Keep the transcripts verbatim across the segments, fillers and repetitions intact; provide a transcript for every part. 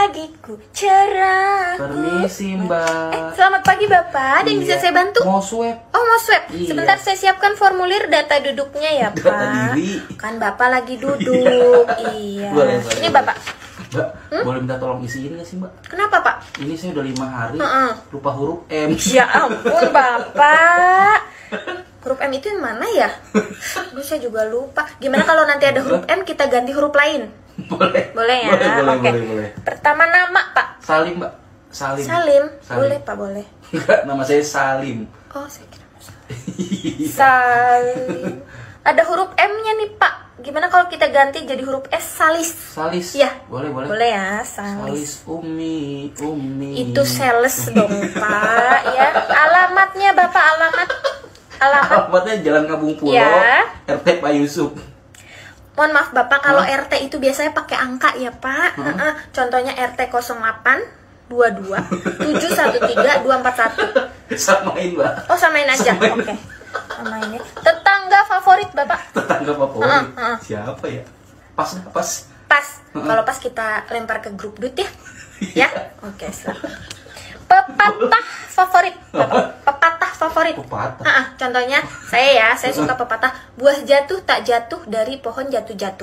pagiku cerahku. Permisi Mbak. Eh, selamat pagi Bapak, ada yang bisa Iya. saya bantu? Mau swab. Oh mau swab, Iya. sebentar saya siapkan formulir data duduknya ya Data Pak. diri. Kan Bapak lagi duduk. Iya. Boleh, boleh, Ini boleh. Bapak. Mbak, boleh minta tolong isiin nggak sih Mbak? Kenapa Pak? Ini saya udah lima hari Heeh. lupa huruf M. Ya ampun Bapak. Huruf M itu yang mana ya? Aduh saya juga lupa. Gimana kalau nanti ada huruf M kita ganti huruf lain? Boleh. Boleh ya? Boleh, boleh, Oke. boleh, boleh. Pertama nama Pak. Salim Mbak. Salim. Salim. Salim. Boleh Pak, boleh. Enggak, nama saya Salim. Oh saya kira Mas Salim. Salim. Ada huruf M-nya nih Pak. Gimana kalau kita ganti jadi huruf S, Salis? Salis. Iya. Boleh, boleh. Boleh ya, Salis. Salis Umi, Umi. Itu sales dong Pak ya. Alamatnya Bapak, alamat. Alamat. Alamatnya Jalan Kabung Pulo, Ya. R T Pak Yusuf. Mohon maaf Bapak, kalau Hah? R T itu biasanya pakai angka ya Pak. Heeh. Contohnya R T nol delapan dua dua tujuh satu tiga dua empat satu. Samain Mbak. Oh samain aja. Samain. Oke. Samain ya. Tetangga favorit Bapak? Tetangga favorit. Heeh, heeh. Siapa ya? Pas dah, pas. Pas. Heeh. Kalau pas kita lempar ke grup dut ya. Ya. Oke, silakan. Pepatah favorit Bapak. Pepatah favorit. Pepatah. Ah, ah, contohnya saya ya, saya suka pepatah buah jatuh tak jatuh dari pohon jatuh-jatuh.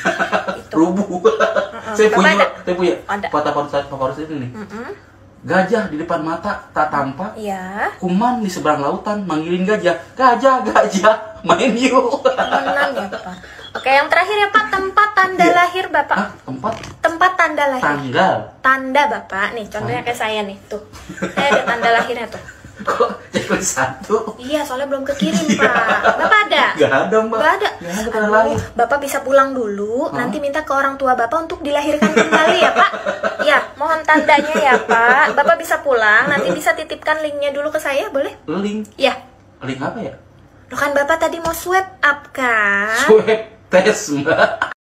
Itu. Rubuh. Saya Bapak punya, ada? saya punya. Ada. Pepatah favorit favorit ini nih. Mm-mm. Gajah di depan mata tak tampak. Ya. Kuman di seberang lautan manggilin gajah. Gajah, gajah, main yuk. Menang ya Pak. Oke, yang terakhir ya Pak, tempat tanda Iya. lahir Bapak. Ah, tempat Tempat tanda lahir. tanggal. Tanda Bapak nih, contohnya kayak saya nih, tuh. Saya ada tanda lahirnya tuh. Kok jadi satu? Iya, soalnya belum kekirim Pak. Bapak ada? Gak ada Mbak. Gak ada. Gak ada tanda Aduh, lahir. Bapak bisa pulang dulu, Hah? nanti minta ke orang tua Bapak untuk dilahirkan kembali ya Pak. Ya, mohon tandanya ya Pak. Bapak bisa pulang, nanti bisa titipkan linknya dulu ke saya, boleh? Link. Ya. Link apa ya? Loh kan Bapak tadi mau swab up kan? Swab tes Mbak.